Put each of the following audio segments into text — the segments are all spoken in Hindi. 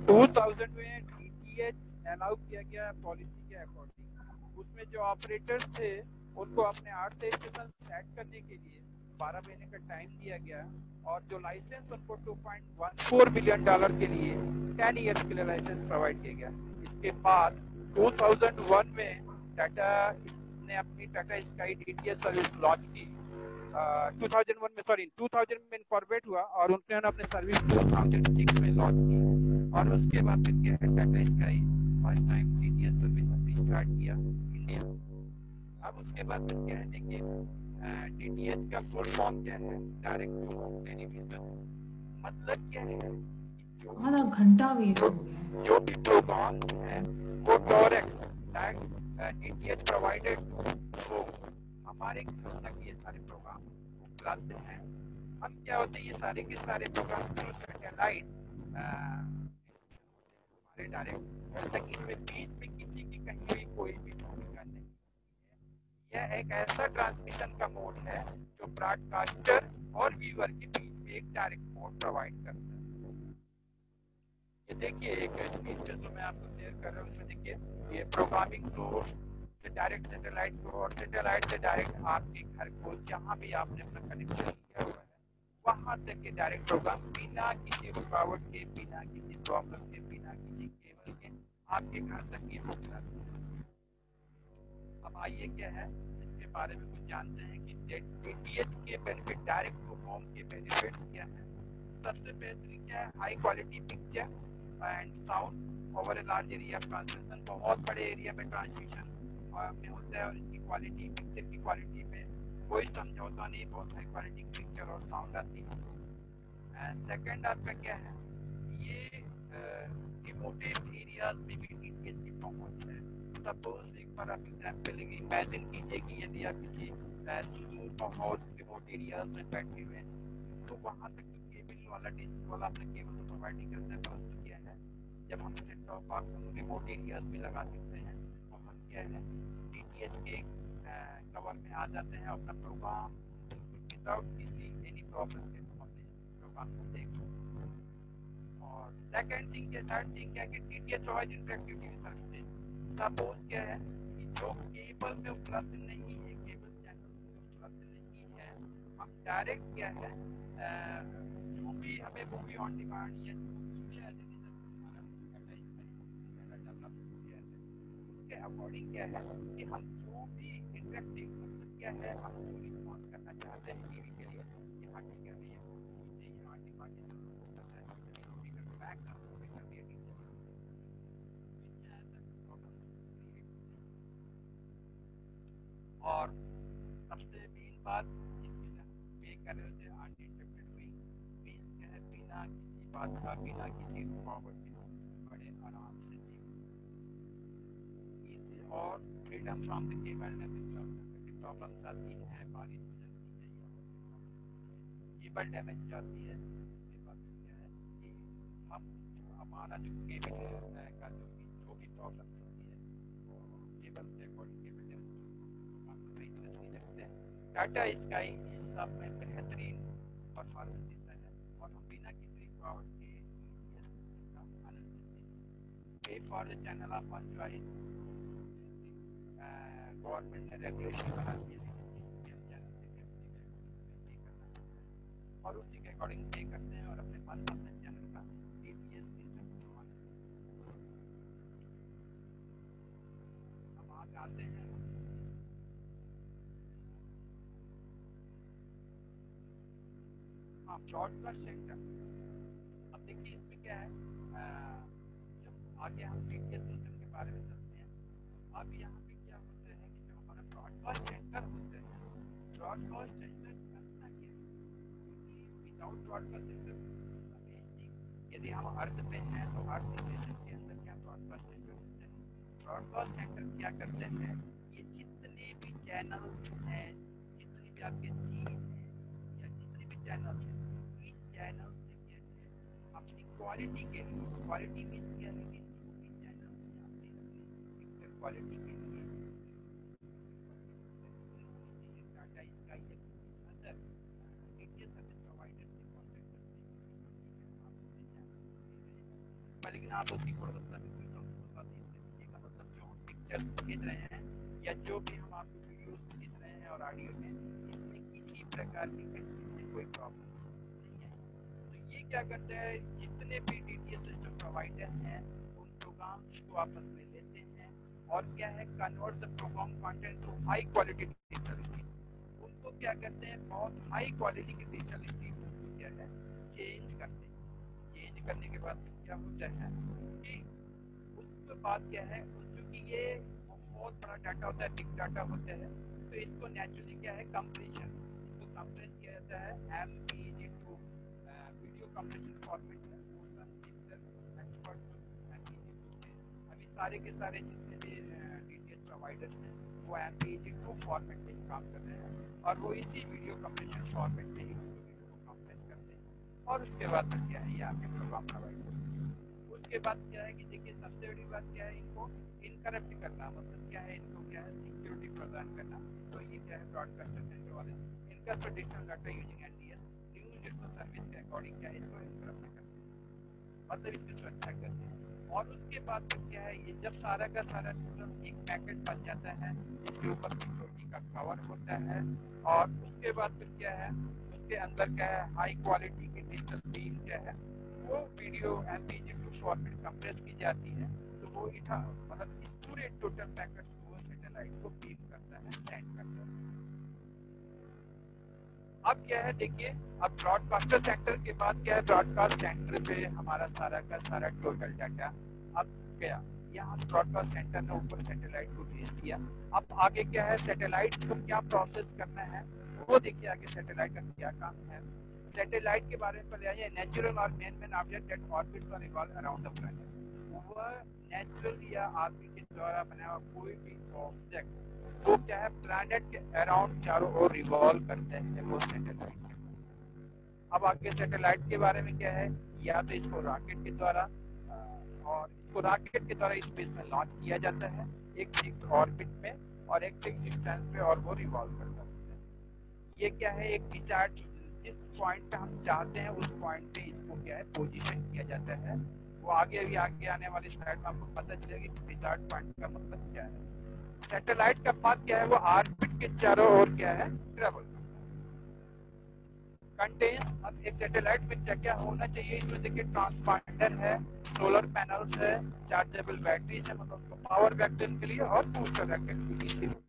2000 में डीटीएच अलाउ किया गया पॉलिसी के अकॉर्डिंग। उसमें जो ऑपरेटर्स थे उनको अपने 8 स्टेशन सेट करने के लिए 12 महीने का टाइम दिया गया, और जो लाइसेंस उनको $2.14 बिलियन के लिए 10 ईयर्स के लिए लाइसेंस प्रोवाइड किया गया। इसके बाद 2001 में टाटा ने अपनी Tata sky DTH service launch की। 2000 में इनकॉर्पोरेट हुआ और उन्होंने अपने सर्विस 2006 में लॉन्च की। और उसके बाद फिर क्या है, Tata sky first time DTH service अपनी स्टार्ट किया इंडिया। अब उसके बाद फिर क्या है, देखिए डीटीएच का फुल फॉर्म क्या है, डायरेक्ट टू होम टेलीविजन। मतलब क्या है, आधा घंटा वेस्ट हो गया। जो भी प्रोग्राम्स हैं वो डायरेक्ट डीटीएच प्रोवाइडेड हो, हमारे घर तक ये सारे प्रोग्राम उपलब्ध हैं। हम क्या होते हैं, ये सारे के सारे प्रोग्राम थ्रू सैटेलाइट हमारे डायरेक्ट घर तक, इसमें बीच में किसी की कहीं भी कोई भी भूमिका नहीं है। यह एक ऐसा ट्रांसमिशन का मोड है जो ब्रॉडकास्टर और व्यूअर के बीच में एक डायरेक्ट मोड प्रोवाइड करता है। ये देखिए एक स्क्रीन पे जो मैं आपको शेयर कर रहा हूँ, इसमें देखिए ये प्रोग्रामिंग सोर्स से डायरेक्ट सैटेलाइट को, और सैटेलाइट से डायरेक्ट आपके घर को, जहाँ भी आपने अपना कनेक्शन किया हुआ है वहाँ तक के डायरेक्ट प्रोग्राम बिना किसी रुकावट के, बिना किसी प्रॉब्लम के, बिना किसी केबल के आपके घर तक ये उपलब्ध है। अब आइए क्या है, इसके बारे में कुछ जानते हैं कि डीटीएच के बेनिफिट, डायरेक्ट टू होम के बेनिफिट्स क्या है। सबसे बेहतरीन क्या है, high quality picture and sound over a large area transmission. बहुत बड़े एरिया में ट्रांसमिशन में होता है और इसकी क्वालिटी, पिक्चर की क्वालिटी में कोई समझौता नहीं, बहुत हाई क्वालिटी पिक्चर और साउंड आती है। सेकंड आपका क्या है, ये रिमोटेड एरियाज में भी डीटीएच की पहुंच है। सपोज एक बार आप एग्जाम्पल इमेजिन कीजिए कि यदि आप किसी सुदूर बहुत रिमोट एरियाज में बैठे हुए हैं, तो वहाँ तक तो केबल वाला, डिश वाला अपने केबल तो प्रोवाइड नहीं करता है, परंतु क्या है, जब हम सेट टॉप बॉक्स हम रिमोट एरियाज में लगा देते हैं तो हम क्या है, डीटीएच के कवर में आ जाते हैं, अपना प्रोग्राम विदाउट किसी एनी प्रॉब्लम के हम अपने प्रोग्राम को देख सकते हैं। और सेकंड थिंग क्या, थर्ड थिंग क्या, कि DTH provide interactive TV services. Suppose क्या है कि जो केबल में उपलब्ध नहीं है, केबल चैनल में उपलब्ध नहीं है, हम डायरेक्ट क्या है, जो भी हमें मूवी ऑन डिमांड या जो भी डेवलप किया है उसके अकॉर्डिंग क्या है कि हम जो भी इंटरेक्टिव, मतलब क्या है, हम जो रिस्पॉन्स करना चाहते हैं टीवी के लिए, यहाँ की कर रही है, मुझे यहाँ डिमांड करना है, मैक्स हम मूवी कर रही है टीवी। और सबसे मेन बात, जिसमें पे कर रहे होते हैं अनडिस्टर्बेड मीन्स क्या है, बिना किसी बात का, बिना किसी रुकावट के बड़े आराम से देख सकते हैं। और freedom from the cable damage problems आती है, बारिश हो जाती है या केबल डैमेज हो जाती है, उसके बाद क्या है कि हम हमारा जो केबल का जो भी प्रॉब्लम होती है वो केबल से अकॉर्डिंग केबल डैमेज हम सही तरह से नहीं रखते हैं। टाटा स्काई इन सब में बेहतरीन परफॉर्मेंस देता है और हम बिना किसी रुकावट के का आनंद लेते हैं। Pay for the channel of one choice, government ने रेगुलेशन बना दिया है कि हम चैनल पे पे करना है और उसी के अकॉर्डिंग पे करते हैं और अपने मनपसंद चैनल का डीटीएच सिस्टम को ऑन करते हैं। अब आगे आते हैं, हाँ, ब्रॉडकास्ट सेंटर। अब देखिए इसमें क्या है, जब आगे हम डीटीएच सिस्टम के बारे में चलते हैं, अब यहाँ पे क्या होता है कि जो हमारा ब्रॉडकास्ट सेंटर होता है, ब्रॉडकास्ट सेंटर करना क्या है, क्योंकि विदाउट ब्रॉडकास्ट सेंटर यदि हम अर्थ पे हैं तो अर्थ स्टेशन के अंदर क्या ब्रॉडकास्ट सेंटर होते हैं। ब्रॉडकास्ट सेंटर क्या करते हैं, ये जितने भी चैनल्स हैं, जितनी भी आपके चीज हैं या जितने भी चैनल्स हैं, इन चैनल से क्या है, अपनी क्वालिटी के लिए, क्वालिटी मीन्स क्या है कि जो भी चैनल्स हैं अपनी पिक्चर क्वालिटी के लिए टाटा स्काई या किसी अदर डीटीएच सर्विस प्रोवाइडर से कॉन्टेक्ट करते हैं, लेकिन आप उसकी गुणवत्ता में कोई समझौता नहीं दीजिएगा। मतलब जो हम पिक्चर्स भेज रहे हैं या जो भी हम आपको वीडियोस भेज रहे हैं और ऑडियो में, इसमें किसी प्रकार की कहीं से कोई प्रॉब्लम नहीं है। तो ये क्या करता है, जितने भी डीटीएच सिस्टम प्रोवाइडर हैं उन प्रोग्राम्स को आपस में लेते हैं और क्या है, convert the program content to high quality digital stream. उनको क्या करते हैं, बहुत हाई क्वालिटी के डिजिटल स्ट्रीम को क्या है चेंज करते हैं। चेंज करने के बाद क्या होता है कि उसके बाद क्या है, क्योंकि ये बहुत बड़ा डाटा होता है, बिग डाटा होता है, तो इसको नेचुरली क्या है कंप्रेशन, इसको कंप्रेस किया जाता है MPEG-2 वीडियो कंप्रेशन फॉर्मेट में। अभी सारे के सारे जितने भी डीटीएच प्रोवाइडर्स हैं वो MPEG-2 फॉर्मेट में ही काम कर रहे हैं और वो इसी वीडियो कंप्रेशन फॉर्मेट में ही उसको वीडियो को कंप्रेस करते हैं और उसके बाद फिर क्या है ये आपके प्रोग्राम प्रोवाइड करते हैं। उसके बाद क्या है कि देखिए सबसे बड़ी बात क्या है, इनको इनकरप्ट करना, मतलब क्या है, इनको क्या है सिक्योरिटी प्रदान करना। तो ये क्या है ब्रॉडकास्टर सेंटर वाले interpretation data using NDS news digital service के अकॉर्डिंग क्या है इसको इनकरप्ट करते हैं, मतलब इसकी सुरक्षा करते हैं। और उसके बाद फिर क्या है, ये जब सारा का सारा एक पैकेट बन जाता है जिसके ऊपर सिक्योरिटी का कवर होता है और उसके बाद फिर क्या है उसके अंदर क्या है हाई क्वालिटी की डिजिटल बीम क्या है वो वीडियो MPEG-2 फॉर्मेट कंप्रेस की जाती है। तो वो मतलब इस पूरे टोटल पैकेट को सैटेलाइट को बीम करता है, सेंड करता है। अब क्या है देखिए, अब ब्रॉडकास्टर सेंटर के बाद क्या है, ब्रॉडकास्ट सेंटर पे हमारा सारा का सारा टोटल डाटा अब गया, यहाँ ब्रॉडकास्ट सेंटर ने ऊपर सैटेलाइट को भेज दिया। अब आगे क्या है, सैटेलाइट को क्या प्रोसेस करना है वो देखिए आगे सैटेलाइट का क्या काम है। सैटेलाइट के बारे में पहले आइए, नेचुरल और मैन ऑब्जेक्ट दैट ऑर्बिट्स और रिवॉल्व अराउंड द प्लैनेट। वह नेचुरल या आदमी के द्वारा बनाया हुआ कोई भी ऑब्जेक्ट वो क्या है प्लैनेट के अराउंड चारों ओर रिवॉल्व करते हैं वो सैटेलाइट। अब आगे सैटेलाइट के बारे में क्या है, या तो इसको रॉकेट के द्वारा और इसको रॉकेट के द्वारा स्पेस में लॉन्च किया जाता है एक फिक्स ऑर्बिट में और एक फिक्स डिस्टेंस पे और वो रिवॉल्व करता है। ये क्या है एक डिजायर्ड, जिस पॉइंट पे हम चाहते हैं उस पॉइंट पे इसको क्या है पोजीशन किया जाता है। वो आगे भी आगे आने वाली स्लाइड में आपको पता चलेगा कि डिजायर्ड पॉइंट का मतलब क्या है। सैटेलाइट का पाथ क्या है, वो ऑर्बिट के चारों ओर क्या है ट्रेवल कंटेन्स। अब एक सैटेलाइट में क्या क्या होना चाहिए, इसमें देखिए ट्रांसपॉन्डर है, सोलर पैनल्स है, चार्जेबल बैटरीज है, मतलब पावर बैकअप के लिए और बूस्टर बैकअप के लिए।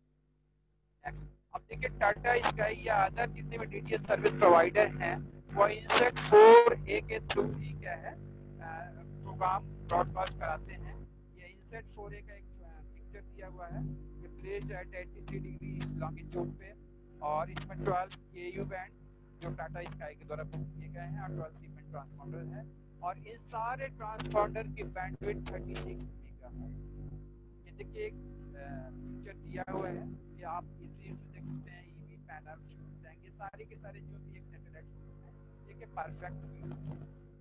अब देखिए टाटा स्काई या अदर जितने भी डीटीएच सर्विस प्रोवाइडर हैं वो इनसेट 4A के थ्रू ही क्या है प्रोग्राम ब्रॉडकास्ट कराते हैं। ये इनसेट 4A का एक पिक्चर दिया हुआ है, ये प्लेस्ड एट 83 डिग्री लॉन्गिट्यूड पे और इसमें 12 KU बैंड जो टाटा स्काई के द्वारा बुक किए गए हैं और 12 सीमेंट ट्रांसपॉन्डर है और इन सारे ट्रांसपॉन्डर की बैंडविड्थ 36 मेगा है। ये देखिए एक पिक्चर दिया हुआ है, ये आप इसी से देख सकते हैं, ईवी पैनल ये सारे के सारे जो भी एक सैटेलाइट है ये परफेक्ट व्यू।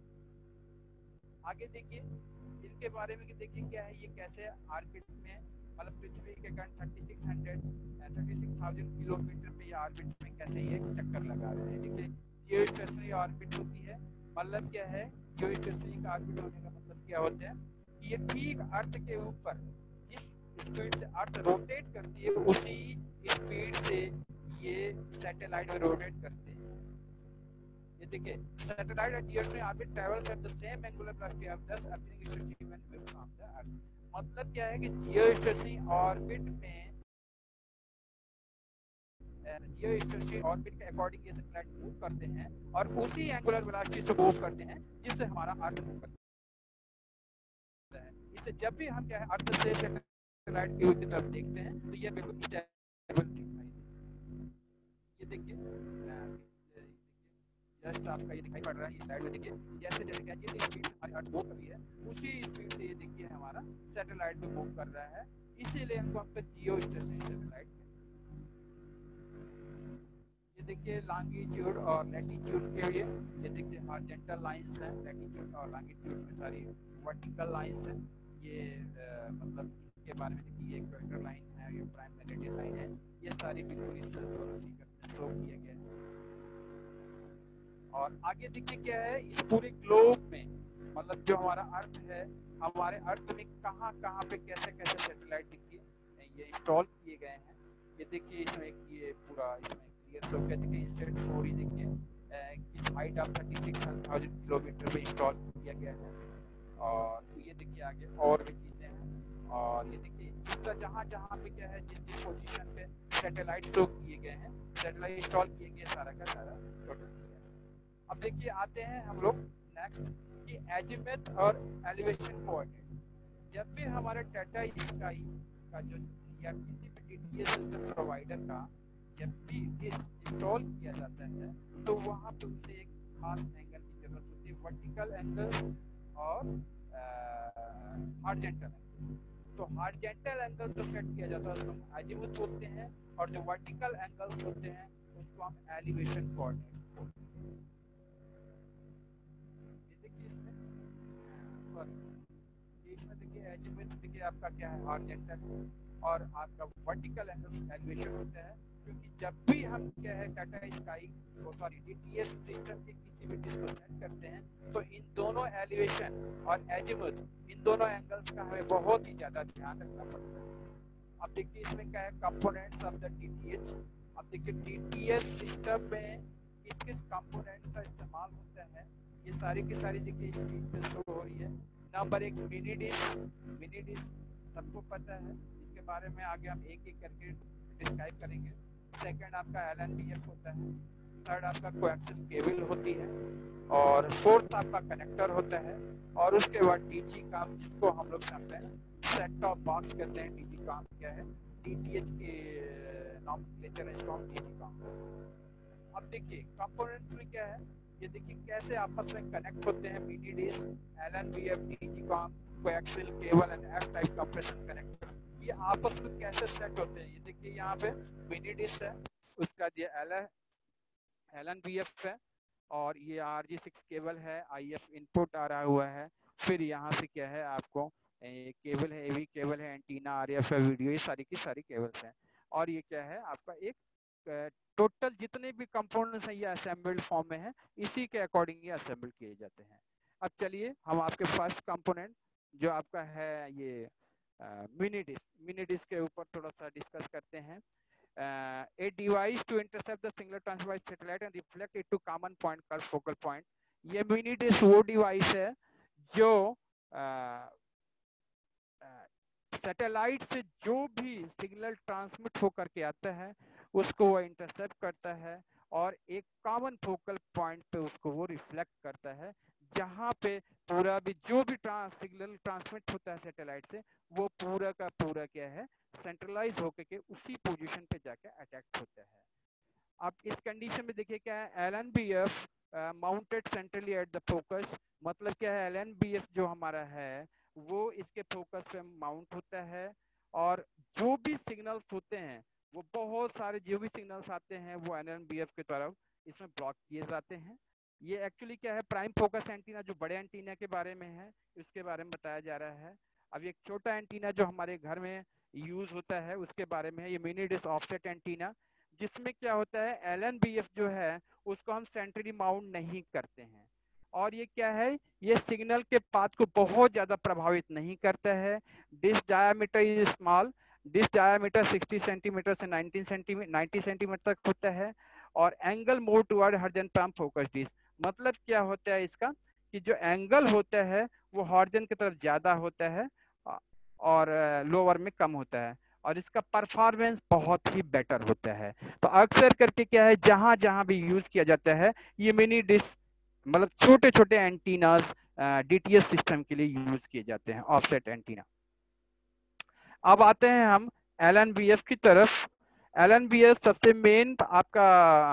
आगे देखिए इनके बारे में कि देखिए क्या है, ये कैसे ऑर्बिट में मतलब पृथ्वी के करीब 36,000 किलोमीटर पे ये ऑर्बिट में कैसे ये चक्कर लगा रहे हैं। देखिए जियोस्टेशनरी ऑर्बिट होती है, मतलब क्या है जियोस्टेशनरी का ऑर्बिट होने का मतलब क्या होता है कि ये ठीक अर्थ के ऊपर जिस स्पीड से अर्थ रोटेट करती है उसी स्पीड से ये सैटेलाइट में रोटेट करते हैं। ये देखिए satellite at geostationary orbit travels at the same angular velocity of thus appearing stationary when viewed from the earth. मतलब क्या है कि जियोस्टेशनरी ऑर्बिट में जियोस्टेशनरी ऑर्बिट के अकॉर्डिंग ये सैटेलाइट मूव करते हैं और उसी एंगुलर वेलोसिटी से मूव करते हैं जिससे हमारा अर्थ मूव करता है। इससे जब भी हम क्या है अर्थ से सैटेलाइट की तरफ देखते हैं तो ये बिल्कुल स्टेबल दिखाई देता है। ये देखिए जस्ट आपका ये दिखाई पड़ रहा है, ये स्लाइड में देखिए जैसे जैसे क्या जिस स्पीड से हमारी अर्थ मूव कर रही है उसी स्पीड से ये देखिए हमारा सैटेलाइट भी मूव कर रहा है, इसीलिए हमको आपका जियोस्टेशनरी सैटेलाइट। ये देखिए लॉन्गिट्यूड और लैटिट्यूड के लिए ये देखिए हॉरिजॉन्टल लाइंस हैं, लैटिट्यूड और लॉन्गिट्यूड में सारी वर्टिकल लाइंस हैं। ये मतलब इसके बारे में देखिए ये इक्वेटर लाइन है, ये प्राइम मेरिडियन लाइन है, ये सारी बिल्कुल इस दोनों फिगर में शो किए गए हैं। और आगे देखिए क्या है इस पूरे ग्लोब में मतलब जो हमारा अर्थ है, हमारे अर्थ में कहाँ कहाँ पे कैसे कैसे सैटेलाइट देखिए ये इंस्टॉल किए गए हैं। ये देखिए इसमें ये पूरा इसमें क्लियर शो किया, देखिए इंसेट 4 ही देखिए किस हाइट ऑफ 36,000 किलोमीटर पे इंस्टॉल किया गया है। और ये देखिए आगे और भी चीजें हैं, और ये देखिए जितना जहाँ जहाँ पे क्या है जिस जिस पोजीशन पे सैटेलाइट शो किए गए हैं, सैटेलाइट इंस्टॉल किए गए सारा का सारा टोटल। अब देखिए आते हैं हम लोग नेक्स्ट कि एजिमुथ और एलिवेशन कोऑर्डिनेट। जब भी हमारे डाटा स्काई का जो या किसी भी डीटीएस सिस्टम प्रोवाइडर का जब भी डिश इंस्टॉल किया जाता है तो वहाँ पे उसे एक खास एंगल की जरूरत होती है, वर्टिकल एंगल और हॉरिजॉन्टल एंगल। तो हॉरिजॉन्टल एंगल जो सेट किया जाता है उसको हम एजिमुथ बोलते हैं, और जो वर्टिकल एंगल्स होते हैं उसको हम एलिवेशन कोऑर्डिनेट्स बोलते हैं। ये देखिए इसमें देखिए एजिमुथ देखिए आपका क्या है हॉरिजॉन्टल, और आपका वर्टिकल एंगल एलिवेशन होता है। क्योंकि जब भी हम क्या है Tata sky sorry DTS system के किसी भी डिश को सेट करते हैं तो इन दोनों एलिवेशन और एजिमुथ इन दोनों एंगल्स का हमें बहुत ही ज्यादा ध्यान रखना पड़ता है। अब देखिए इसमें क्या है कंपोनेंट्स ऑफ द डीटीएच। अब देखिए डीटीएच सिस्टम में किस किस कंपोनेंट्स का इस्तेमाल होता है, ये सारी की सारी देखिए स्क्रीन पे शो हो रही है। नंबर 1 मिनी डिश सबको पता है, इसके बारे में आगे हम एक एक करके डिस्क्राइब करेंगे। सेकंड आपका LNBF होता है, थर्ड आपका कोएक्सियल केबल होती है, और फोर्थ आपका कनेक्टर होता है, और उसके बाद डीजी काम जिसको हम लोग समझते हैं सेट टॉप बॉक्स कहते हैं। डीजी काम क्या है, डीटीएच के नॉमेनक्लेचर है, इसको हम डीजी काम। अब देखिए कंपोनेंट्स में क्या है, ये देखिए कैसे आपस में कनेक्ट होते हैं। मिनी डिश, LNBF, डीजी काम, coaxial cable and F type compression connector, ये आपस में कैसे सेट होते हैं। ये देखिए यहाँ पे मिनी डिश है, उसका ये LNBF है, और ये RG6 केबल है, IF इनपुट आ रहा हुआ है। फिर यहाँ से क्या है आपको केबल है, AV केबल है, एंटीना, RF है, वीडियो, ये सारी की सारी केबल्स हैं। और ये क्या है आपका एक टोटल जितने भी कंपोनेंट्स हैं ये असेंबल्ड फॉर्म में है, इसी के अकॉर्डिंग ये असेंबल किए जाते हैं। अब चलिए हम आपके फर्स्ट कंपोनेंट जो आपका है ये मिनी डिस्क के ऊपर थोड़ा सा डिस्कस करते हैं। A device to intercept the singular transmitted by satellite and reflect it to common point called focal point। ये मिनी डिस्क वो डिवाइस है जो सैटेलाइट से जो भी सिग्नल ट्रांसमिट होकर के आता है उसको वो इंटरसेप्ट करता है, और एक कॉमन फोकल पॉइंट पे उसको वो रिफ्लेक्ट करता है, जहाँ पे पूरा भी जो भी सिग्नल ट्रांसमिट होता है सैटेलाइट से वो पूरा का पूरा क्या है सेंट्रलाइज होकर के उसी पोजीशन पे जाके अटैक होता है। अब इस कंडीशन में देखिए क्या है, LNBF mounted centrally at the focus. मतलब क्या है, LNBF जो हमारा है वो इसके फोकस पे माउंट होता है, और जो भी सिग्नल्स होते हैं वो बहुत सारे जो भी सिग्नल्स आते हैं वो LNBF की तरफ इसमें ब्लॉक किए जाते हैं। ये एक्चुअली क्या है, प्राइम फोकस एंटीना जो बड़े एंटीना के बारे में है उसके बारे में बताया जा रहा है। अब एक छोटा एंटीना जो हमारे घर में यूज होता है उसके बारे में है, ये मिनी डिश ऑफसेट एंटीना, जिसमें क्या होता है LNBF जो है उसको हम सेंट्रली माउंट नहीं करते हैं, और ये क्या है, ये सिग्नल के पाथ को बहुत ज्यादा प्रभावित नहीं करता है। Dish diameter is small, dish diameter 60 centimetre से 90 सेंटीमीटर तक होता है, और angle move toward horizon from focus dish. मतलब क्या होता है इसका कि जो एंगल होता है वो हॉरिजॉन की तरफ ज्यादा होता है और लोअर में कम होता है, और इसका परफॉर्मेंस बहुत ही बेटर होता है। तो अक्सर करके क्या है जहां जहां भी यूज किया जाता है ये मिनी डिश मतलब छोटे छोटे एंटीनास डीटीएस सिस्टम के लिए यूज किए जाते हैं, ऑफसेट एंटीना। अब आते हैं हम LNBF की तरफ। LNBF सबसे मेन आपका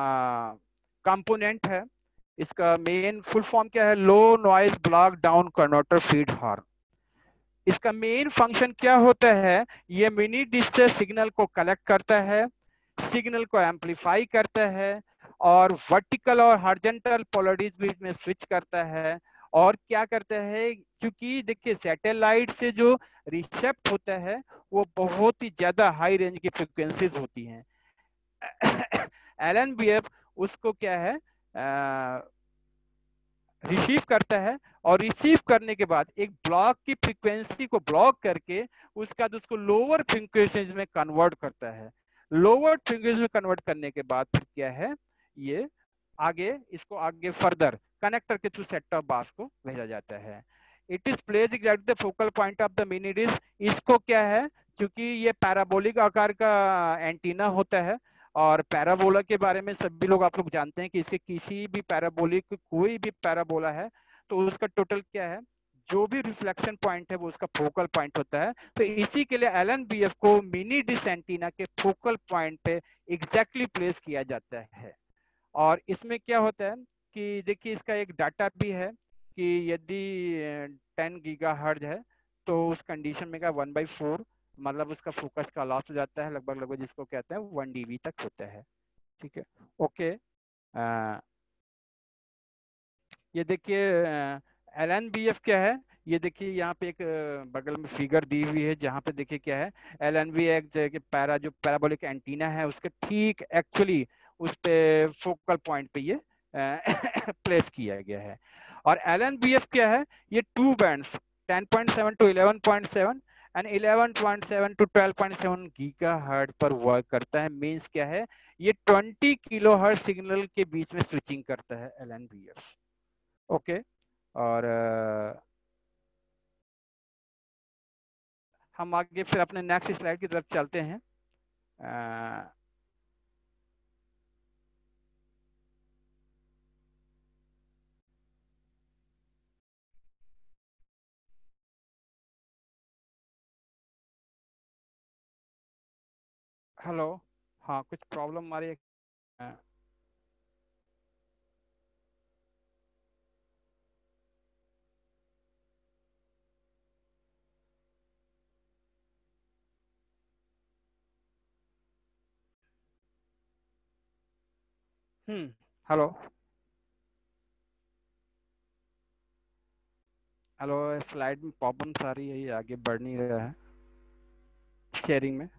कंपोनेंट है। इसका मेन फुल फॉर्म क्या है, low noise block down converter feed horn. इसका मेन फंक्शन क्या होता है, ये मिनी डिश से सिग्नल को कलेक्ट करता है, सिग्नल को एम्पलीफाई करता है, और वर्टिकल और हॉरिजॉन्टल पोलैरिटीज बीच में स्विच करता है। और क्या करता है, क्योंकि देखिए सैटेलाइट से जो रिसेप्ट होता है वो बहुत ही ज्यादा हाई रेंज की फ्रिक्वेंसीज होती हैं। LNBF उसको क्या है रिसीव करता है, और रिसीव करने के बाद एक ब्लॉक की फ्रीक्वेंसी को ब्लॉक करके उसका उसको लोअर फ्रीक्वेंसी में कन्वर्ट करता है। लोअर फ्रीक्वेंसी में कन्वर्ट करने के बाद फिर क्या है, ये आगे इसको आगे फर्दर कनेक्टर के थ्रू सेट टॉप बॉक्स को भेजा जाता है। It is place at the focal point of the mini dish. इसको क्या है, क्योंकि ये पैराबोलिक आकार का एंटीना होता है, और पैराबोला के बारे में सभी लोग आप लोग जानते हैं कि इसके किसी भी पैराबोलिक कोई भी पैराबोला है तो उसका टोटल क्या है, जो भी रिफ्लेक्शन पॉइंट है वो उसका फोकल पॉइंट होता है। तो इसी के लिए एलएनबीएफ को मिनी डिश एंटीना के फोकल पॉइंट पे एग्जैक्टली प्लेस किया जाता है। और इसमें क्या होता है कि देखिए इसका एक डाटा भी है कि यदि 10 गीगाहर्ट्ज है तो उस कंडीशन में का 1/4 मतलब उसका फोकस का लॉस हो जाता है, लगभग लगभग जिसको कहते हैं 1 dB तक होता है। ठीक है, ओके। ये देखिए एलएनबीएफ क्या है, ये देखिए यहाँ पे एक बगल में फिगर दी हुई है जहाँ पे देखिए क्या है, एलएनबी एक जो पैराबोलिक एंटीना है उसके ठीक एक्चुअली उस पे फोकल पॉइंट पे ये प्लेस किया गया है। और एलएनबीएफ क्या है, ये 2 bands 10.7 to 11.7 and 11.7 to 12.7 gigahertz पर वर्क करता है। मींस क्या है, ये 20 किलोहर्ट्ज सिग्नल के बीच में स्विचिंग करता है एलएनबीएफ। ओके, और हम आगे फिर अपने नेक्स्ट स्लाइड की तरफ चलते हैं। हेलो, हाँ कुछ प्रॉब्लम आ रही है। हेलो हेलो, स्लाइड में प्रॉब्लम्स आ रही है, ये आगे बढ़ नहीं रहा है शेयरिंग में।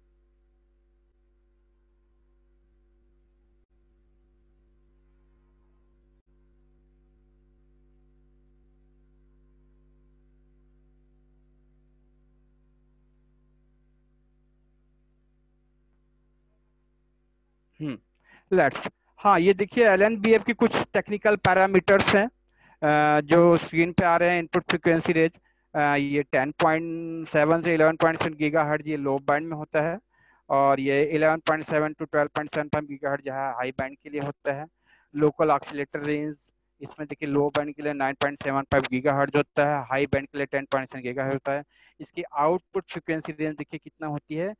लेट्स, हाँ ये देखिए एलएनबीएफ की कुछ टेक्निकल पैरामीटर्स हैं जो स्क्रीन पे आ रहे हैं। इनपुट फ्रीक्वेंसी रेंज ये 10.7 से 11.7 गीगाहर्ट्ज ये लो बैंड में होता है, और ये 11.7 to 12.75 गीगाहर्ट्ज यहाँ हाई बैंड के लिए होता है। लोकल ऑक्सीलेटर रेंज इसमें देखिए लो बैंड के लिए 9.75 गीगाहर्ट्ज होता है, हाई बैंड के लिए 10.7 गीगाहर्ट्ज होता है। इसकी आउटपुट फ्रीक्वेंसी रेंज देखिए कितना होती है,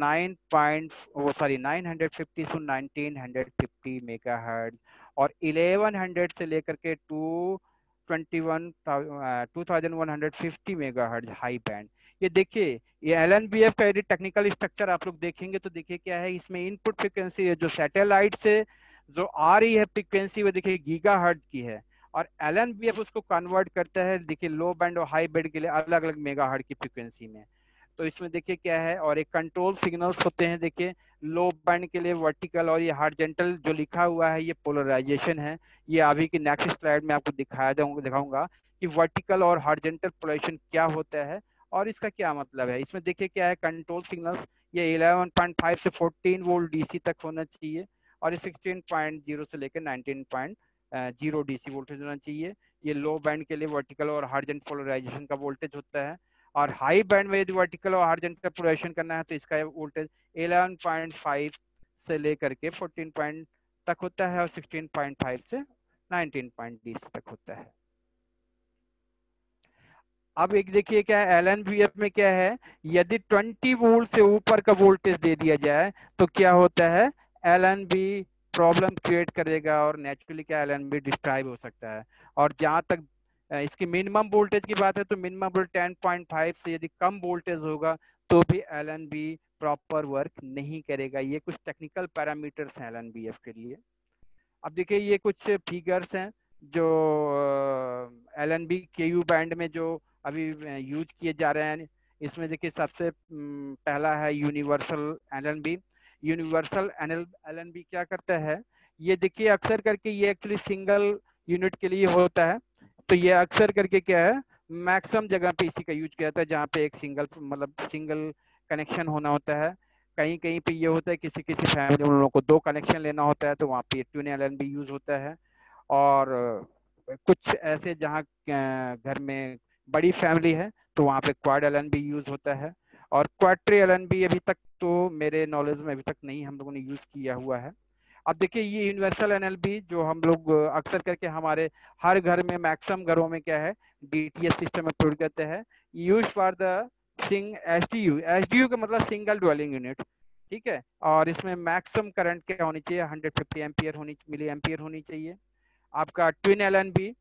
950 से 1950 मेगाहर्ट्ज, और 1100 से लेकर के 2150 मेगाहर्ट्ज हाई बैंड। ये देखिए ये एलएनबीएफ का यदि टेक्निकल स्ट्रक्चर आप लोग देखेंगे तो देखिए क्या है, इसमें इनपुट फ्रीक्वेंसी है जो सैटेलाइट से जो आ रही है फ्रीक्वेंसी वो देखिए गीगाहर्ट्ज की है, और एलएनबीएफ उसको कन्वर्ट करता है देखिए लो बैंड और हाई बैंड के लिए अलग अलग मेगाहर्ट्ज की फ्रीक्वेंसी में। तो इसमें देखिए क्या है, और एक कंट्रोल सिग्नल्स होते हैं देखिए लो बैंड के लिए वर्टिकल, और ये हॉरिजॉन्टल जो लिखा हुआ है ये पोलराइजेशन है। ये अभी की नेक्स्ट स्लाइड में आपको दिखाऊंगा कि वर्टिकल और हॉरिजॉन्टल पोलराइजेशन क्या होता है और इसका क्या मतलब है। इसमें देखिए क्या है, कंट्रोल सिग्नल्स ये 11.5 से 14 वोल्ट डीसी तक होना चाहिए, और 16.0 से लेकर 19.0 डीसी वोल्टेज होना चाहिए। ये लो बैंड के लिए वर्टिकल और हॉरिजॉन्टल पोलराइजेशन का वोल्टेज होता है, और हाई बैंड में यदि वर्टिकल और हॉरिजॉन्टल पोलराइजेशन करना है तो इसका वोल्टेज 11.5 से लेकर के 14 पॉइंट तक होता है, और 16.5 से 19.20 तक होता है। अब एक देखिए क्या है एलएनबीएफ में क्या है, यदि 20 वोल्ट से ऊपर का वोल्टेज दे दिया जाए तो क्या होता है, एलएनबी प्रॉब्लम क्रिएट करेगा, और नेचुरली क्या एलएनबी डिस्ट्राइब हो सकता है। और जहां तक इसकी मिनिमम वोल्टेज की बात है तो मिनिमम वोल्टेज 10.5 से यदि कम वोल्टेज होगा तो भी एलएनबी प्रॉपर वर्क नहीं करेगा। ये कुछ टेक्निकल पैरामीटर्स हैं एलएनबीएफ के लिए। अब देखिए ये कुछ फिगर्स हैं जो एलएनबी केयू बैंड में जो अभी यूज किए जा रहे हैं। इसमें देखिए सबसे पहला है यूनिवर्सल एलएनबी। यूनिवर्सल एलएनबी क्या करता है, ये देखिए अक्सर करके ये एक्चुअली सिंगल यूनिट के लिए होता है। तो ये अक्सर करके क्या है, मैक्सिमम जगह पे इसी का यूज किया जाता है जहाँ पे एक सिंगल कनेक्शन होना होता है। कहीं कहीं पे ये होता है किसी किसी फैमिली में उन लोगों को 2 कनेक्शन लेना होता है, तो वहाँ पे ट्विन एलएनबी यूज होता है। और कुछ ऐसे जहाँ घर में बड़ी फैमिली है तो वहाँ पे क्वाड एलएनबी यूज होता है। और क्वाड्री एलएनबी अभी तक तो मेरे नॉलेज में अभी तक नहीं हम लोगों ने यूज किया हुआ है। अब देखिए ये यूनिवर्सल एनएलबी जो हम लोग अक्सर करके हमारे हर घर में मैक्सिमम घरों में क्या है डीटीएच सिस्टम में प्रयोग करते हैं, use for the sing SDU का मतलब सिंगल ड्वेलिंग यूनिट, ठीक है। और इसमें मैक्सिमम करंट क्या होनी चाहिए, 150 एम्पियर मिली एम्पियर होनी चाहिए। आपका twin LNB,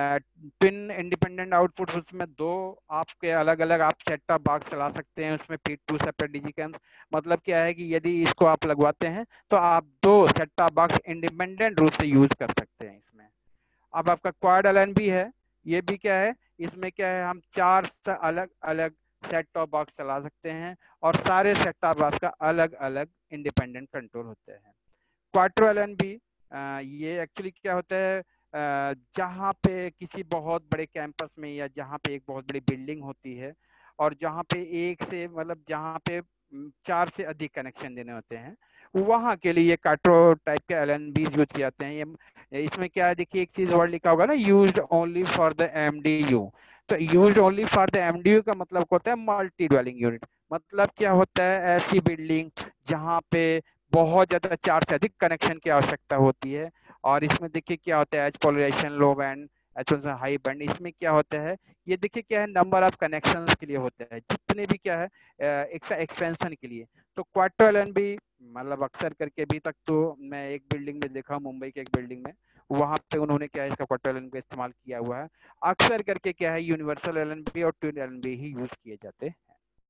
twin independent output, उसमें 2 आपके अलग अलग आप सेट टॉप बॉक्स चला सकते हैं उसमें, फिर 2 सेपरेट डिजिकैम्स। मतलब क्या है कि यदि इसको आप लगवाते हैं तो आप 2 सेट टॉप बॉक्स इंडिपेंडेंट रूप से यूज कर सकते हैं इसमें। अब आपका क्वाड एलएनबी है, ये भी क्या है, इसमें क्या है हम 4 अलग अलग सेट टॉप बॉक्स चला सकते हैं और सारे सेट टॉप बॉक्स का अलग अलग इंडिपेंडेंट कंट्रोल होते हैं। क्वाट्रो एलएनबी ये एक्चुअली क्या होता है, जहाँ पे किसी बहुत बड़े कैंपस में या जहाँ पे एक बहुत बड़ी बिल्डिंग होती है और जहाँ पे एक से मतलब जहाँ पे 4 से अधिक कनेक्शन देने होते हैं, वहाँ के लिए काट्रो टाइप के एलएनबी यूज किए जाते हैं। ये इसमें क्या है, देखिए एक चीज वर्ड लिखा होगा ना, used only for the MDU. तो used only for the MDU का मतलब होता है मल्टी ड्वेलिंग यूनिट। मतलब क्या होता है, ऐसी बिल्डिंग जहाँ पे बहुत ज्यादा 4 से अधिक कनेक्शन की आवश्यकता होती है। और इसमें देखिए क्या होता है, H polarisation low band, H high band. इसमें क्या होता है, ये देखिए क्या है, नंबर ऑफ कनेक्शंस के लिए होता है, जितने भी क्या है एक्सपेंशन के लिए। तो क्वार्टर एलएनबी मतलब अक्सर करके अभी तक तो मैं एक बिल्डिंग में देखा, मुंबई के एक बिल्डिंग में, वहां पे उन्होंने क्या है इसका क्वार्टर एलएनबी इस्तेमाल किया हुआ है। अक्सर करके क्या है यूनिवर्सल एलएनबी और ट्विन एलएनबी ही यूज किए जाते हैं।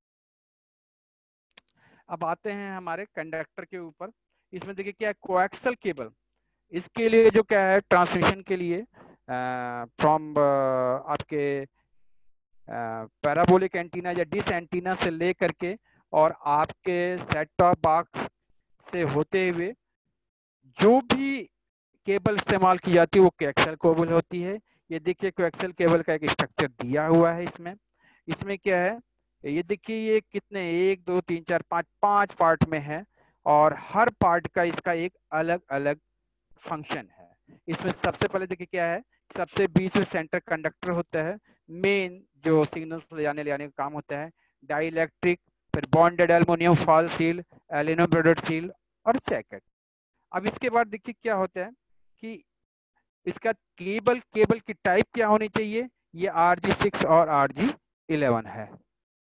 अब आते हैं हमारे कंडक्टर के ऊपर। इसमें देखिए क्या है, कोएक्सल केबल, इसके लिए जो क्या है ट्रांसमिशन के लिए फ्रॉम आपके पैराबोलिक एंटीना या डिश एंटीना से ले करके और आपके सेट टॉप बॉक्स से होते हुए जो भी केबल इस्तेमाल की जाती है वो कोएक्सल केबल होती है। ये देखिए कोएक्सल केबल का एक स्ट्रक्चर दिया हुआ है इसमें। इसमें क्या है, ये देखिए ये कितने 1 2 3 4 5 पार्ट में है और हर पार्ट का इसका एक अलग अलग फंक्शन है। इसमें सबसे पहले देखिए क्या है, सबसे बीच में सेंटर कंडक्टर होता है, मेन जो सिग्नल्स ले जाने का काम होता है, डाइइलेक्ट्रिक, फिर bonded aluminium foil seal, aluminium braided seal और जैकेट। अब इसके बाद देखिए क्या होता है कि इसका केबल की टाइप क्या होनी चाहिए, ये RG6 और RG11 है।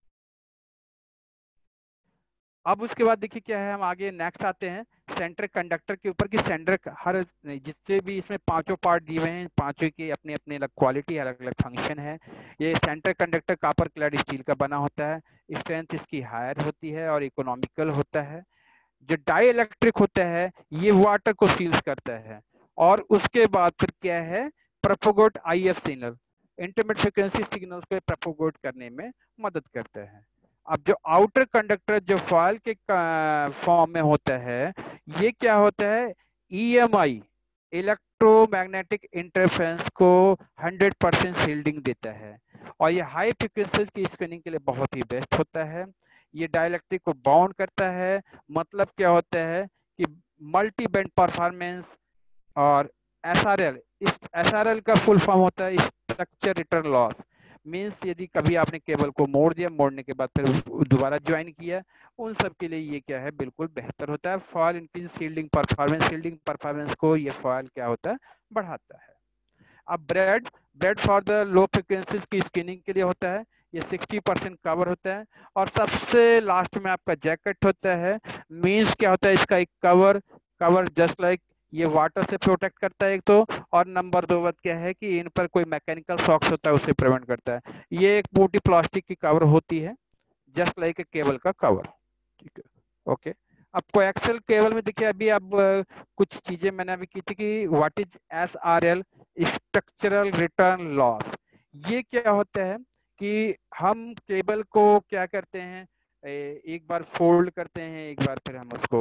अब उसके बाद देखिए क्या है, हम आगे नेक्स्ट आते हैं सेंटर कंडक्टर के ऊपर कि सेंटर हर जिससे भी इसमें 5 पार्ट दिए हुए हैं, 5 की अपने अपने अलग क्वालिटी, अलग अलग फंक्शन है। ये centre conductor copper clad steel का बना होता है, स्ट्रेंथ इसकी हायर होती है और इकोनॉमिकल होता है। जो डाई इलेक्ट्रिक होता है ये वाटर को सील्स करता है। और उसके बाद फिर क्या है, propagate IF signal, intermediate frequency signals को प्रोपोगेट करने में मदद करता है। अब जो आउटर कंडक्टर जो फॉयल के फॉर्म में होता है, ये क्या होता है, EMI इलेक्ट्रोमैग्नेटिक इंटरफेरेंस को 100% शील्डिंग देता है और ये हाई फ्रिक्वेंसीज की स्कैनिंग के लिए बहुत ही बेस्ट होता है। ये डाइलेक्ट्रिक को बाउंड करता है। मतलब क्या होता है कि मल्टी बैंड परफॉर्मेंस और SRL, इस SRL का फुल फॉर्म होता है स्ट्रक्चर रिटर्न लॉस। मीन्स यदि कभी आपने केबल को मोड़ दिया, मोड़ने के बाद फिर दोबारा ज्वाइन किया, उन सब के लिए ये क्या है बिल्कुल बेहतर होता है। फॉयल इंक्रीज शील्डिंग परफॉर्मेंस को ये फॉयल क्या होता है बढ़ाता है। अब braid for the low frequencies की स्कैनिंग के लिए होता है, ये 60% कवर होता है। और सबसे लास्ट में आपका जैकेट होता है। मीन्स क्या होता है, इसका एक कवर जस्ट लाइक ये वाटर से प्रोटेक्ट करता है एक तो, और नंबर 2 बात क्या है कि इन पर कोई मैकेनिकल शॉक्स होता है उसे प्रिवेंट करता है। ये एक मोटी प्लास्टिक की कवर होती है जस्ट लाइक ए केबल का कवर, ठीक है। ओके, अब कोएक्सियल केबल में देखिए अभी अब कुछ चीजें मैंने अभी की थी कि what is SRL, structural return loss. ये क्या होता है कि हम केबल को क्या करते हैं, एक बार फोल्ड करते हैं, एक बार फिर हम उसको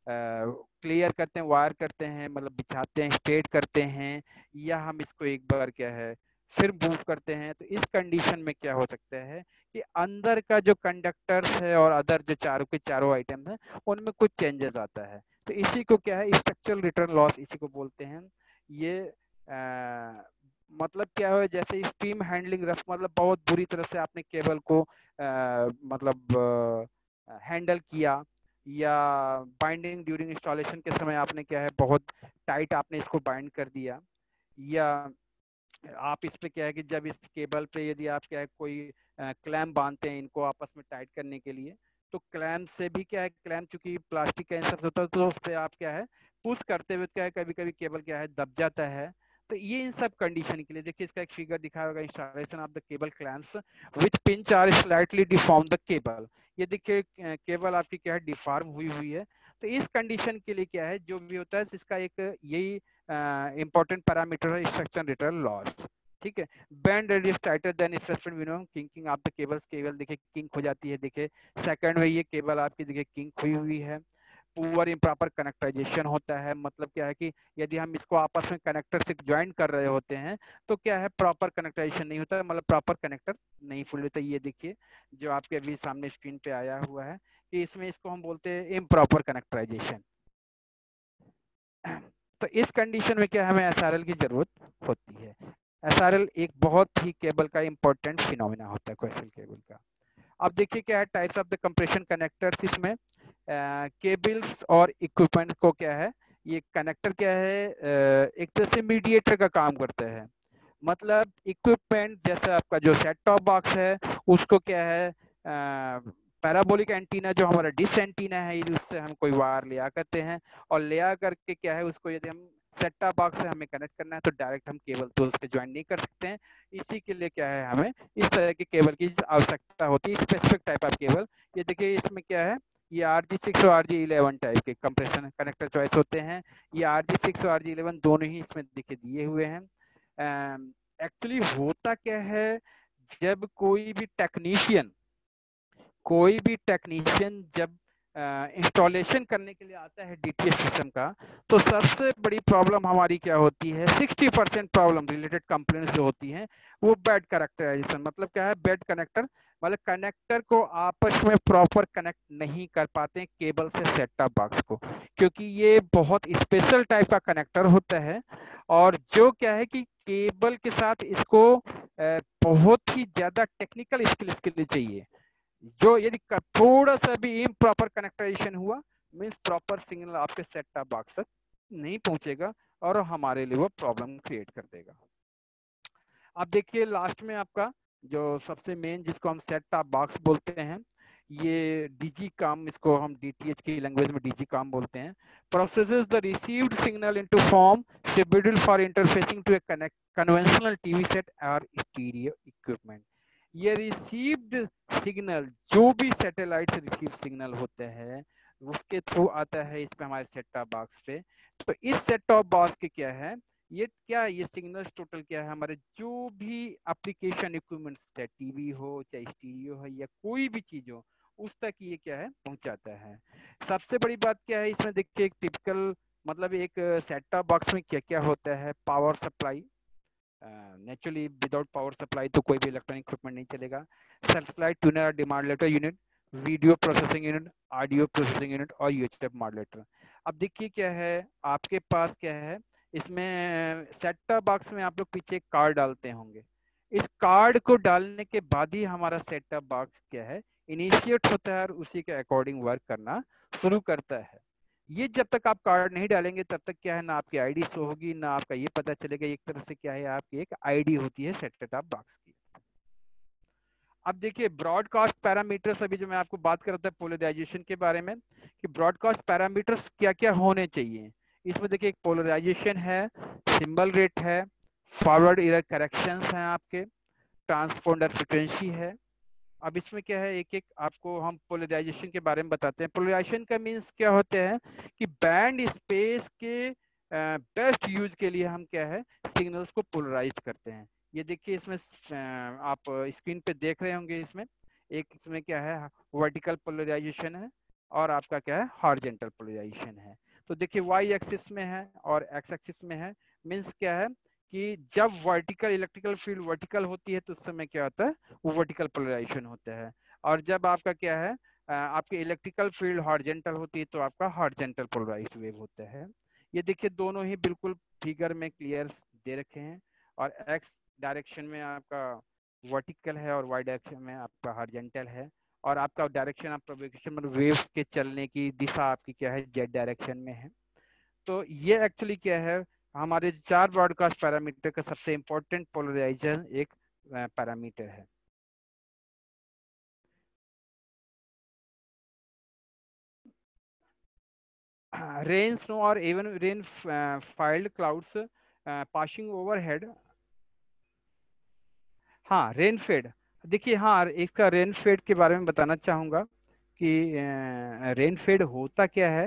क्लियर करते हैं, वायर करते हैं, मतलब बिछाते हैं, स्ट्रेट करते हैं, या हम इसको एक बार क्या है फिर मूव करते हैं, तो इस कंडीशन में क्या हो सकता है कि अंदर का जो कंडक्टर्स है और अदर जो चारों के चारों आइटम्स हैं उनमें कुछ चेंजेस आता है। तो इसी को क्या है स्ट्रक्चरल रिटर्न लॉस इसी को बोलते हैं। ये मतलब क्या है, जैसे स्टीम हैंडलिंग रफ, मतलब बहुत बुरी तरह से आपने केबल को मतलब हैंडल किया, या बाइंडिंग ड्यूरिंग इंस्टॉलेशन के समय आपने क्या है बहुत टाइट आपने इसको बाइंड कर दिया, या आप इस पे क्या है कि जब इस केबल पे यदि आप क्या है कोई क्लैम बांधते हैं इनको आपस में टाइट करने के लिए, तो क्लैम से भी क्या है, क्लैम चूंकि प्लास्टिक का इंसर्ट होता है तो उस पे आप क्या है पुश करते हुए क्या है कभी कभी केबल क्या है दब जाता है। तो ये इन सब कंडीशन के लिए देखिए इसका एक फिगर दिखाया होगा, installation of the cable clamps which pinch or slightly deform the cable. ये देखिए केबल आपकी क्या है डिफॉर्म हुई हुई है। तो इस कंडीशन के लिए क्या है जो भी होता है इसका एक यही इंपॉर्टेंट पैरामीटर है स्ट्रक्चर रिटर्न लॉस। ठीक है, बैंड रेडियस टाइटर देन स्ट्रेसमेंट विनो kinking of the cables, cable देखिए किंक हो जाती है, देखिए सेकंड में ये केबल आपकी देखिए किंक हुई हुई है। पुअर इम्प्रॉपर कनेक्टाइजेशन होता है, मतलब क्या है कि यदि हम इसको आपस में कनेक्टर से ज्वाइन कर रहे होते हैं तो क्या है प्रॉपर कनेक्टाइजेशन नहीं होता है, मतलब प्रॉपर कनेक्टर नहीं फुल लेता। ये देखिए जो आपके अभी सामने स्क्रीन पे आया हुआ है कि इसमें इसको हम बोलते हैं इम्प्रॉपर कनेक्टाइजेशन। तो इस कंडीशन में क्या हमें एसआरएल की जरूरत होती है। एसआरएल एक बहुत ही केबल का इंपॉर्टेंट फिनोमिना होता है कोएक्सियल केबल का। अब देखिए क्या है types of the compression connectors, इसमें केबल्स और इक्विपमेंट को क्या है ये कनेक्टर क्या है एक तरह से मीडिएटर का काम करते हैं। मतलब इक्विपमेंट जैसे आपका जो सेट टॉप बॉक्स है उसको क्या है पैराबोलिक एंटीना जो हमारा डिश एंटीना है उससे हम कोई वायर लिया करते हैं, और लिया करके क्या है उसको यदि हम सेट टॉप बॉक्स से हमें कनेक्ट करना है तो डायरेक्ट हम केबल तो उसके ज्वाइन नहीं कर सकते हैं। इसी के लिए क्या है हमें इस तरह के केबल की आवश्यकता होती है, स्पेसिफिक टाइप ऑफ केबल। ये देखिए इसमें क्या है ये RG6 और RG11 टाइप के कंप्रेशन कनेक्टर चॉइस होते हैं। ये RG6 और RG11 दोनों ही इसमें देखिए दिए हुए हैं। एक्चुअली होता क्या है जब कोई भी टेक्नीशियन जब इंस्टॉलेशन करने के लिए आता है डीटीएच सिस्टम का, तो सबसे बड़ी प्रॉब्लम हमारी क्या होती है, 60% प्रॉब्लम रिलेटेड कंप्लेंट्स जो होती हैं वो बैड कनेक्टराइजेशन, मतलब क्या है बैड कनेक्टर, मतलब कनेक्टर को आपस में प्रॉपर कनेक्ट नहीं कर पाते हैं केबल से सेट टॉप बॉक्स को, क्योंकि ये बहुत स्पेशल टाइप का कनेक्टर होता है, और जो क्या है कि केबल के साथ इसको बहुत ही ज्यादा टेक्निकल स्किल्स के लिए चाहिए। जो यदि थोड़ा सा भी इम्प्रॉपर कनेक्टाइजेशन हुआ मीन्स प्रॉपर सिग्नल आपके सेट टॉप बॉक्स तक नहीं पहुंचेगा और हमारे लिए वो प्रॉब्लम क्रिएट कर देगा। अब देखिए लास्ट में आपका जो सबसे मेन जिसको हम सेट टॉप बॉक्स बोलते हैं, ये डीजी काम, इसको हम डीटीएच की लैंग्वेज में डीजी काम बोलते हैं, processes the received signal into form scheduled for interfacing to a conventional TV set और स्टीरियो इक्विपमेंट। ये रिसीव्ड सिग्नल जो भी सैटेलाइट से रिसीव सिग्नल होते हैं उसके थ्रू आता है इस पे हमारे सेट टॉप बॉक्स पे। तो इस सेट टॉप बॉक्स के क्या है ये सिग्नल्स टोटल क्या है हमारे जो भी एप्लीकेशन इक्विपमेंट्स चाहे टीवी हो चाहे स्टीरियो हो या कोई भी चीज हो उस तक ये क्या है पहुंचाता है। सबसे बड़ी बात क्या है इसमें देखिए एक टिपिकल मतलब एक सेट टॉप बॉक्स में क्या क्या होता है, power supply, naturally without power supply तो कोई भी इलेक्ट्रॉनिक इक्विपमेंट नहीं चलेगा, supply tuner modulator unit, video processing unit, audio processing unit और यूएचएफ मॉड्यूलेटर। अब देखिए क्या है आपके पास क्या है इसमें सेट टॉप बॉक्स में आप लोग पीछे एक कार्ड डालते होंगे, इस कार्ड को डालने के बाद ही हमारा सेट टॉप बॉक्स क्या है इनिशिएट होता है और उसी के अकॉर्डिंग वर्क करना शुरू करता है। ये जब तक आप कार्ड नहीं डालेंगे तब तक क्या है ना आपकी आईडी शो होगी ना आपका ये पता चलेगा, एक तरह से क्या है आपकी एक आईडी होती है सेट टॉप बॉक्स की। अब देखिए ब्रॉडकास्ट पैरामीटर्स, अभी जो मैं आपको बात कर रहा था पोलराइजेशन के बारे में कि ब्रॉडकास्ट पैरामीटर्स क्या क्या होने चाहिए, इसमें देखिए एक पोलराइजेशन है, सिंबल रेट है, फॉरवर्ड एरर करेक्शंस हैं आपके, ट्रांसपोंडर फ्रिक्वेंसी है। अब इसमें क्या है एक एक आपको हम पोलराइजेशन के बारे में बताते हैं। पोलराइजेशन का मीन्स क्या होते हैं कि बैंड स्पेस के बेस्ट यूज के लिए हम क्या है सिग्नल्स को पोलराइज करते हैं। ये देखिए इसमें आप स्क्रीन पे देख रहे होंगे, इसमें एक इसमें क्या है वर्टिकल पोलराइजेशन है और आपका क्या है हॉरिजॉन्टल पोलराइजेशन है। तो देखिए वाई एक्सिस में है और एक्स एक्सिस में है, मीन्स क्या है कि जब वर्टिकल इलेक्ट्रिकल फील्ड वर्टिकल होती है तो उस समय क्या होता है वो वर्टिकल पोलराइजेशन होता है, और जब आपका क्या है आपकी इलेक्ट्रिकल फील्ड हॉरिजॉन्टल होती है तो आपका हॉरिजॉन्टल पोलराइज्ड वेव होता है। ये देखिए दोनों ही बिल्कुल फिगर में क्लियर दे रखे हैं, और एक्स डायरेक्शन में आपका वर्टिकल है और वाई डायरेक्शन में आपका हॉरिजॉन्टल है, और आपका डायरेक्शन ऑफ प्रोपगेशन मतलब वेव्स के चलने की दिशा आपकी क्या है जेड डायरेक्शन में है। तो ये एक्चुअली क्या है हमारे 4 ब्रॉडकास्ट पैरामीटर का सबसे इंपॉर्टेंट पोलराइजर एक पैरामीटर है। रेन स्नो और even rain filled clouds passing overhead. हाँ रेन फेड, देखिए हाँ इसका रेन फेड के बारे में बताना चाहूंगा कि रेन फेड होता क्या है।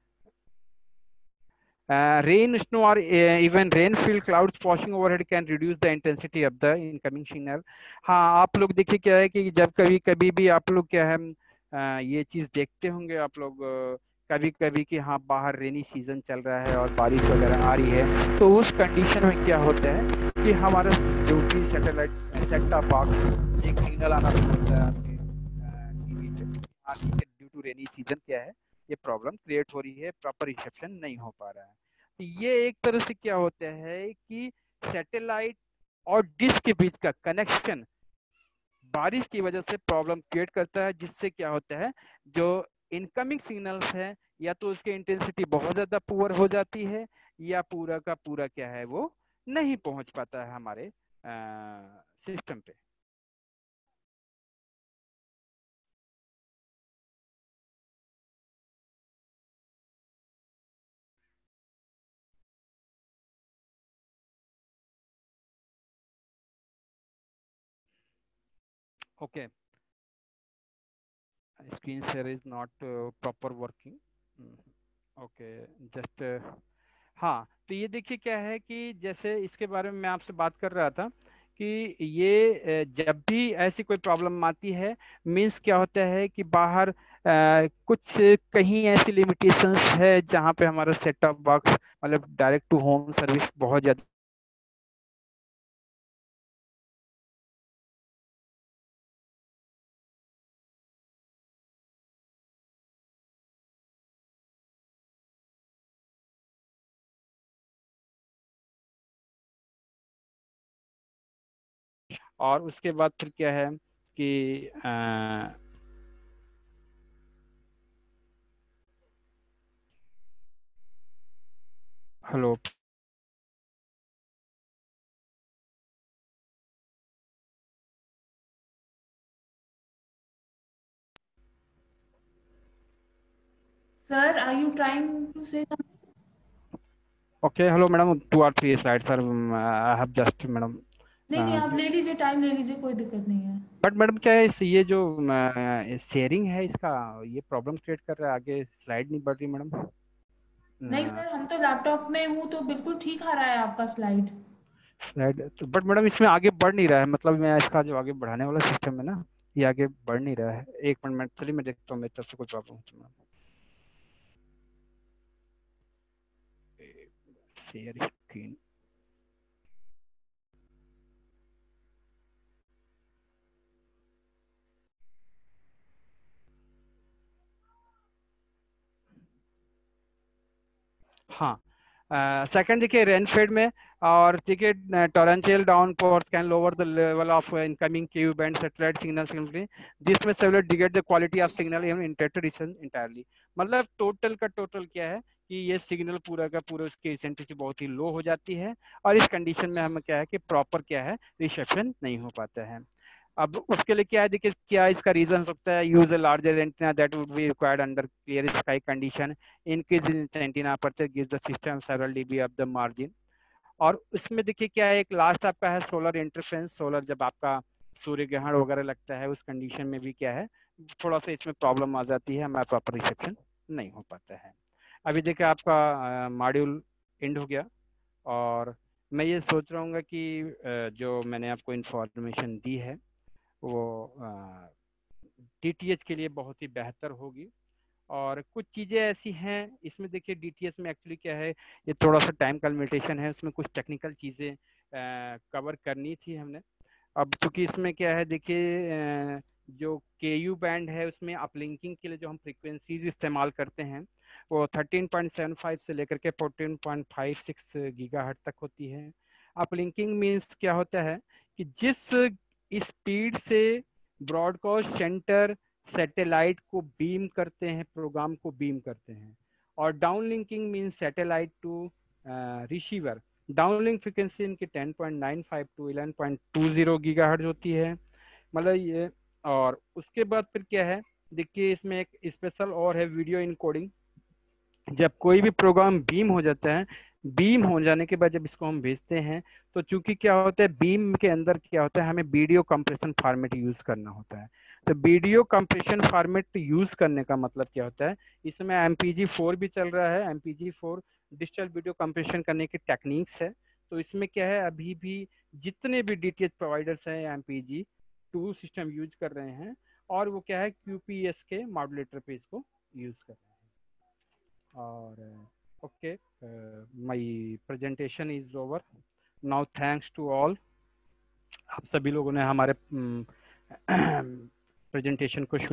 Rain, snow, or even rain-filled clouds passing overhead can reduce the intensity of the incoming signal. हाँ आप लोग देखिए क्या है कि जब कभी कभी भी आप लोग क्या है ये चीज देखते होंगे आप लोग कभी कभी कि हाँ बाहर रेनी सीजन चल रहा है और बारिश वगैरह आ रही है, तो उस कंडीशन में क्या होता है कि हमारा जो भी सैटेलाइट सेट टॉप बॉक्स एक सिग्नल आना शुरू होता है आपके टीवी पे, हाँ ठीक है ड्यू टू रेनी सीजन क्या है ये प्रॉब्लम क्रिएट हो रही है, प्रॉपर रिसेप्शन नहीं हो पा रहा है। तो ये एक तरह से क्या होता है कि सैटेलाइट और डिश के बीच का कनेक्शन बारिश की वजह से प्रॉब्लम क्रिएट करता है, जिससे क्या होता है जो इनकमिंग सिग्नल्स है या तो उसकी इंटेंसिटी बहुत ज्यादा पुअर हो जाती है या पूरा का पूरा क्या है वो नहीं पहुंच पाता है हमारे सिस्टम पे। Okay, screen share is not proper working। Okay just हाँ तो ये देखिए क्या है कि जैसे इसके बारे में मैं आपसे बात कर रहा था कि ये जब भी ऐसी कोई प्रॉब्लम आती है मीन्स क्या होता है कि बाहर कुछ कहीं ऐसी लिमिटेशंस है जहाँ पे हमारा सेट टॉप बॉक्स मतलब डायरेक्ट टू होम सर्विस बहुत ज़्यादा, और उसके बाद फिर क्या है कि hello Sir, are you trying to say something? Okay hello madam 2 or 3 slide sir I have just madam. नहीं नहीं, आप ले लीजिए, टाइम ले लीजिए, कोई दिक्कत नहीं है। बट मैडम क्या है ये जो शेयरिंग है इसका ये प्रॉब्लम क्रिएट कर रहा है, आगे स्लाइड नहीं बढ़ रही मैडम। नहीं सर, हम तो लैपटॉप में हूँ तो बिल्कुल ठीक आ रहा है आपका स्लाइड। स्लाइड तो बट मैडम इसमें आगे बढ़ नहीं रहा है, मतलब मैं इसका जो आगे बढ़ाने वाला सिस्टम है ना ये आगे बढ़ नहीं रहा है। एक मिनट चलिए मैं देखता हूँ मेरी तरफ से कोई प्रॉब्लम हो तो मैडम। शेयर स्क्रीन, हाँ सेकंड देखिए रेनफेड में, और देखिए torrential downpours can lower the level of incoming cube and satellite signal this may several degrade the quality of signal एवं इंटरप्रिटेशन इंटायरली। मतलब टोटल का टोटल क्या है कि ये सिग्नल पूरा का पूरा उसकी इंटेंसिटी बहुत ही लो हो जाती है, और इस कंडीशन में हमें क्या है कि प्रॉपर क्या है रिसेप्शन नहीं हो पाता है। अब उसके लिए क्या है देखिए क्या इसका रीजन हो सकता है, use a larger antenna that would be required under clear sky condition, increase in antenna aperture gives the system several dB of the margin। और उसमें देखिए क्या है एक लास्ट आपका है सोलर इंटरफेरेंस, सोलर जब आपका सूर्य ग्रहण वगैरह लगता है उस कंडीशन में भी क्या है थोड़ा सा इसमें प्रॉब्लम आ जाती है, हमारा प्रॉपर रिसेप्शन नहीं हो पाता है। अभी देखिए आपका मॉड्यूल एंड हो गया, और मैं ये सोच रहा हूँ कि जो मैंने आपको इंफॉर्मेशन दी है वो DTH के लिए बहुत ही बेहतर होगी, और कुछ चीज़ें ऐसी हैं इसमें, देखिए डीटीएस में एक्चुअली क्या है, ये थोड़ा सा टाइम का लिमिटेशन है, उसमें कुछ टेक्निकल चीज़ें कवर करनी थी हमने। अब चूंकि इसमें क्या है, देखिए जो के यू बैंड है उसमें अपलिंकिंग के लिए जो हम फ्रीक्वेंसीज इस्तेमाल करते हैं वो 13.75 से लेकर के 14.56 गीगाहर्ट्ज तक होती है। अपलिंकिंग मीन्स क्या होता है कि जिस स्पीड से ब्रॉडकास्ट सेंटर सैटेलाइट को बीम करते हैं, प्रोग्राम को बीम करते हैं। और downlinking means satellite to receiver. Downlink frequency इनकी 10.95 टू 11.20 गीगाहर्ट्ज होती है, मतलब ये। और उसके बाद फिर क्या है, देखिए इसमें एक स्पेशल और है, वीडियो इनकोडिंग। जब कोई भी प्रोग्राम बीम हो जाता है, बीम हो जाने के बाद जब इसको हम भेजते हैं, तो चूंकि क्या होता है, बीम के अंदर क्या होता है, हमें वीडियो कंप्रेशन फॉर्मेट यूज करना होता है। तो वीडियो कंप्रेशन फॉर्मेट यूज करने का मतलब क्या होता है, इसमें MPG4 भी चल रहा है। MPG4 डिजिटल वीडियो कंप्रेशन करने की टेक्निक्स है। तो इसमें क्या है, अभी भी जितने भी डीटीएच प्रोवाइडर्स हैं MPG2 सिस्टम यूज कर रहे हैं, और वो क्या है QPS के मॉड्यूलेटर पे इसको यूज कर रहे हैं। और okay, my presentation is over now, thanks to all. आप सभी लोगों ने हमारे प्रेजेंटेशन को